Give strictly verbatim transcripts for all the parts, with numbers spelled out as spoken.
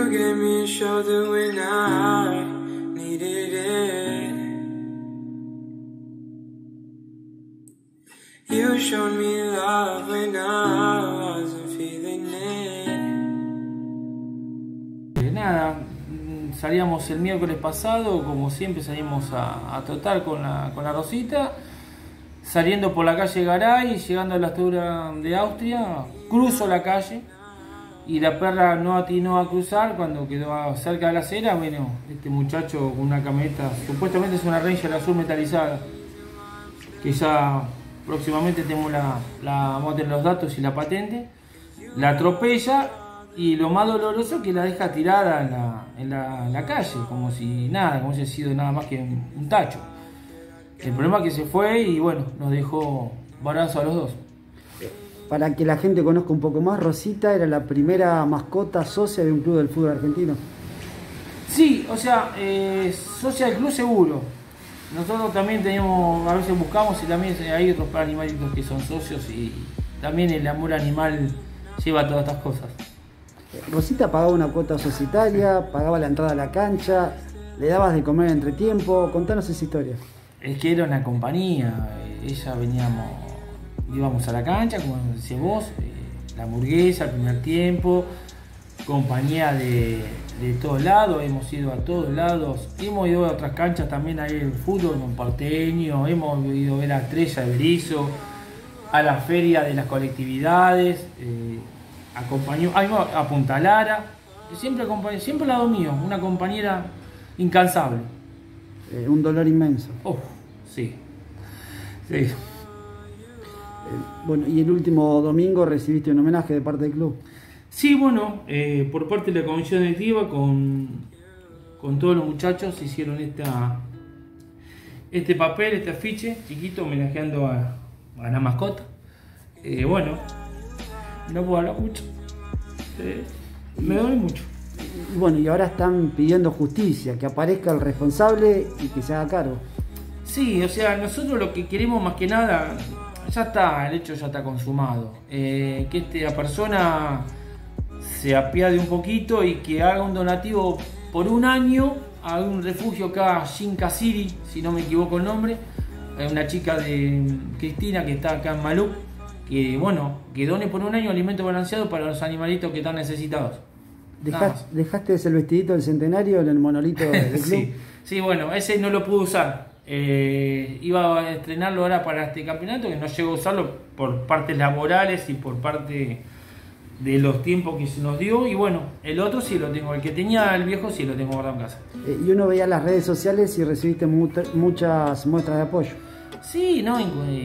You gave me a shoulder when I needed it. You showed me love when I wasn't feeling it. Nada, salíamos el miércoles pasado, como siempre salimos a, a trotar con la, con la Rosita, saliendo por la calle Garay, llegando a la altura de Austria, cruzo la calle y la perra no atinó a cruzar. Cuando quedó cerca de la acera, bueno, este muchacho con una camioneta, supuestamente es una Ranger azul metalizada, que ya próximamente tenemos la, la, vamos a tener los datos y la patente, la atropella y lo más doloroso es que la deja tirada en la, en la, en la calle, como si nada, como si hubiera sido nada más que un, un tacho. El problema es que se fue y bueno, nos dejó varados a los dos. Para que la gente conozca un poco más, Rosita era la primera mascota socia de un club del fútbol argentino. Sí, o sea, eh, socia del club seguro. Nosotros también tenemos, a veces buscamos y también hay otros animalitos que son socios y también el amor animal lleva todas estas cosas. Rosita pagaba una cuota societaria, pagaba la entrada a la cancha, le dabas de comer entre tiempo. Contanos esa historia. Es que era una compañía, ella veníamos, íbamos a la cancha, como decías vos, eh, la hamburguesa, el primer tiempo, compañía de, de todos lados, hemos ido a todos lados, hemos ido a otras canchas también, ahí el fútbol, en Porteño, hemos ido a ver a Estrella de Berizo, a la feria de las colectividades, eh, acompañó a Punta Lara, siempre, siempre al lado mío, una compañera incansable. Eh, un dolor inmenso. Oh, sí. Sí. Eh, bueno, y el último domingo recibiste un homenaje de parte del club. Sí, bueno, eh, por parte de la comisión directiva, con, con todos los muchachos, hicieron esta, este papel, este afiche chiquito, homenajeando a, a la mascota. Eh, bueno, no puedo hablar mucho. Eh, me duele mucho. Bueno, y ahora están pidiendo justicia, que aparezca el responsable y que se haga cargo. Sí, o sea, nosotros lo que queremos más que nada, ya está, el hecho ya está consumado. Eh, que esta persona se apiade un poquito y que haga un donativo por un año a un refugio acá, Shinka City, si no me equivoco el nombre. Hay una chica de Cristina que está acá en Malú, que bueno, que done por un año alimento balanceado para los animalitos que están necesitados. Dejaste, ¿Dejaste el vestidito del centenario en el monolito del club? Sí, sí, bueno, ese no lo pude usar. Eh, iba a estrenarlo ahora para este campeonato, que no llegó a usarlo por partes laborales y por parte de los tiempos que se nos dio. Y bueno, el otro sí lo tengo, el que tenía el viejo sí lo tengo guardado en casa. Eh, y uno veía las redes sociales y recibiste muchas muestras de apoyo. Sí, no,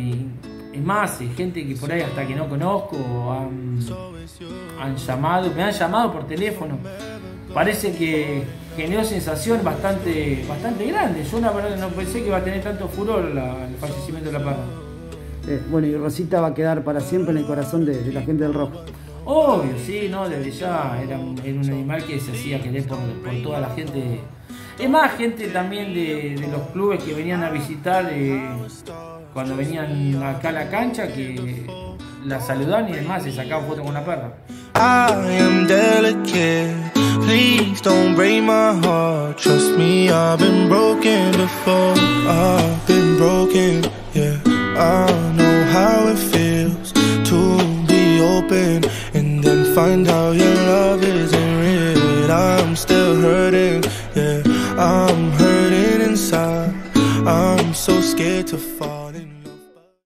es más, gente que por ahí hasta que no conozco han, han llamado, me han llamado por teléfono. Parece que generó sensación bastante, bastante grande. Yo una verdad no pensé que iba a tener tanto furor la, el fallecimiento de la perra. Eh, bueno, y Rosita va a quedar para siempre en el corazón de, de la gente del Rojo. Obvio, sí, no, desde ya era un, era un animal que se hacía querer por, por toda la gente. Es más, gente también de, de los clubes que venían a visitar eh, cuando venían acá a la cancha, que la saludaban y demás, se sacaban fotos con la perra. I am delicate, please don't break my heart. Trust me, I've been broken before. I've been broken, yeah. I know how it feels to be open and then find out your love isn't real. I'm still hurting, yeah. I'm hurting inside. I'm so scared to fall.